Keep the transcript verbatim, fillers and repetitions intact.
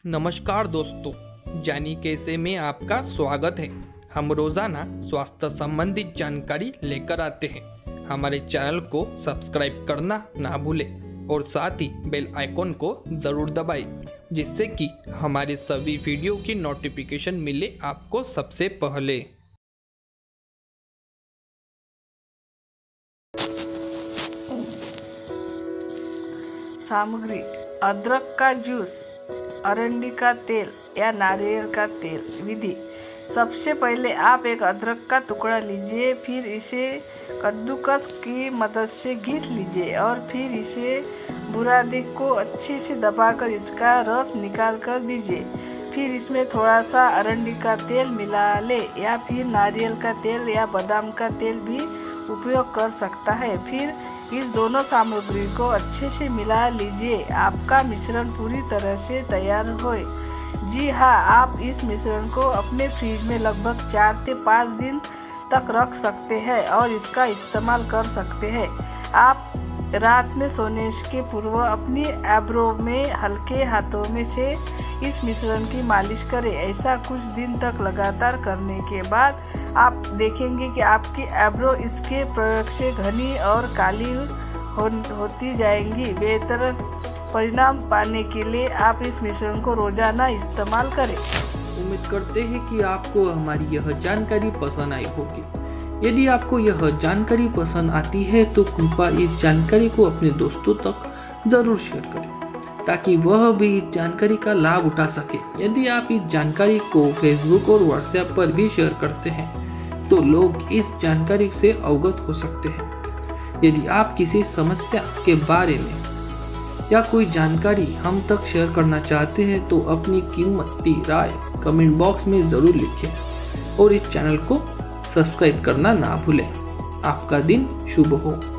नमस्कार दोस्तों, जानी कैसे में आपका स्वागत है। हम रोजाना स्वास्थ्य संबंधित जानकारी लेकर आते हैं। हमारे चैनल को सब्सक्राइब करना ना भूलें और साथ ही बेल आइकॉन को ज़रूर दबाएं, जिससे कि हमारे सभी वीडियो की नोटिफिकेशन मिले आपको सबसे पहले। सामग्री: अदरक का जूस, अरंडी का तेल या नारियल का तेल। विधि: सबसे पहले आप एक अदरक का टुकड़ा लीजिए, फिर इसे कद्दूकस की मदद से घिस लीजिए और फिर इसे बुरादे को अच्छे से दबाकर इसका रस निकाल कर दीजिए। फिर इसमें थोड़ा सा अरंडी का तेल मिला ले या फिर नारियल का तेल या बादाम का तेल भी उपयोग कर सकता है। फिर इस दोनों सामग्री को अच्छे से मिला लीजिए। आपका मिश्रण पूरी तरह से तैयार होए। जी हाँ, आप इस मिश्रण को अपने फ्रिज में लगभग चार से पाँच दिन तक रख सकते हैं और इसका इस्तेमाल कर सकते हैं। आप रात में सोने के पूर्व अपनी आईब्रो में हल्के हाथों में से इस मिश्रण की मालिश करें। ऐसा कुछ दिन तक लगातार करने के बाद आप देखेंगे कि आपकी आईब्रो इसके प्रयोग से घनी और काली हो, होती जाएंगी। बेहतर परिणाम पाने के लिए आप इस मिश्रण को रोजाना इस्तेमाल करें। उम्मीद करते हैं कि आपको हमारी यह जानकारी पसंद आई होगी। यदि आपको यह जानकारी पसंद आती है तो कृपया इस जानकारी को अपने दोस्तों तक जरूर शेयर करें, ताकि वह भी इस जानकारी का लाभ उठा सके। यदि आप इस जानकारी को फेसबुक और व्हाट्सएप पर भी शेयर करते हैं तो लोग इस जानकारी से अवगत हो सकते हैं। यदि आप किसी समस्या के बारे में या कोई जानकारी हम तक शेयर करना चाहते हैं तो अपनी कीमती राय कमेंट बॉक्स में जरूर लिखें और इस चैनल को सब्सक्राइब करना ना भूलें। आपका दिन शुभ हो।